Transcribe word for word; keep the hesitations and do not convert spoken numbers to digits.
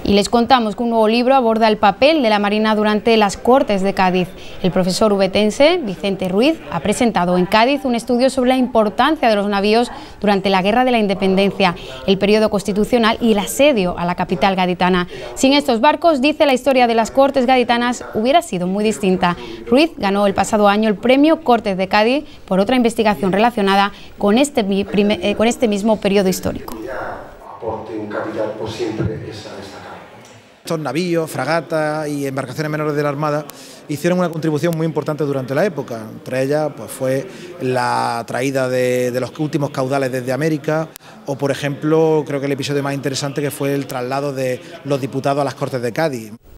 Y les contamos que un nuevo libro aborda el papel de la Marina durante las Cortes de Cádiz. El profesor ubetense Vicente Ruiz ha presentado en Cádiz un estudio sobre la importancia de los navíos durante la Guerra de la Independencia, el periodo constitucional y el asedio a la capital gaditana. Sin estos barcos, dice, la historia de las Cortes gaditanas hubiera sido muy distinta. Ruiz ganó el pasado año el premio Cortes de Cádiz por otra investigación relacionada con este, eh, con este mismo periodo histórico. Aporte un capital por siempre es a destacar. Estos navíos, fragatas y embarcaciones menores de la Armada hicieron una contribución muy importante durante la época. Entre ellas pues, fue la traída de, de los últimos caudales desde América, o por ejemplo, creo que el episodio más interesante que fue el traslado de los diputados a las Cortes de Cádiz.